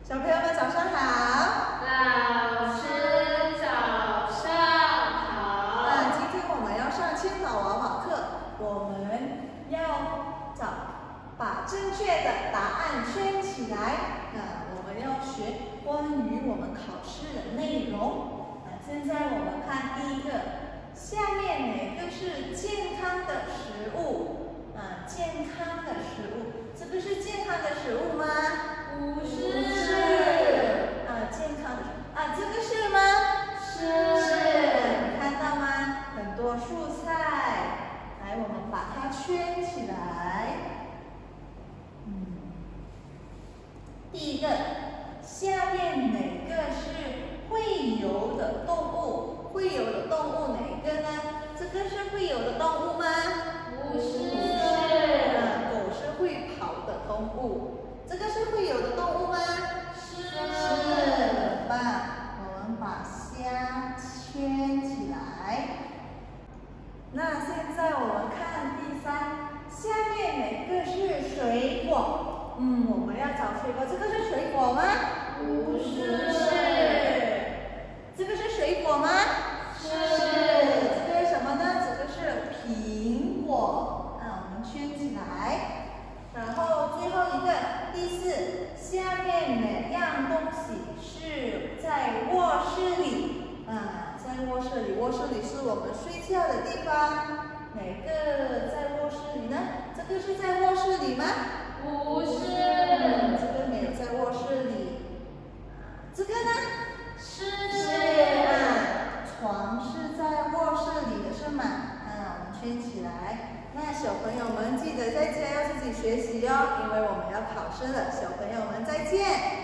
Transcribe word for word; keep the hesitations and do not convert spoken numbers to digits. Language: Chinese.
小朋友们早上好， 老师早上好。 那今天我们要上千岛娃娃课，我们要找把正确的答案圈起来。那我们要学关于我们考试的内容。那现在我们看第一个，下面哪个是健康的食物？啊，健康的食物，这个是健康的食物吗？ 不是。 啊，健康的啊，这个是吗？ 是。 是，你看到吗？很多蔬菜，来，我们把它圈起来。嗯，第一个，下面哪个是会游的动物？会游的动物哪个呢？这个是会游的动物吗？ 不是。 啊，狗是会跑的动物。这个是会游的动物吗？ 是。 是，很棒。我们把虾圈起来。那现在我们看第三，下面哪个是水果？嗯，我们要找水果。这个是水果吗？ 不是。 这个是水果吗？ 是。 这个是什么呢？这个是苹果。啊，我们圈起来。然后最后一个，第四，下面哪样东西是在卧室里？啊，在卧室里，卧室里是我们睡觉的地方。哪个在卧室里呢？这个是在卧室里吗？ 不是。 嗯，这个没有在卧室里。这个呢？ 是。 是啊，床是在卧室里的是吗？啊，我们圈起来。那小朋友们记得在家要自己学习哦，因为我们要考试了。小朋友们再见。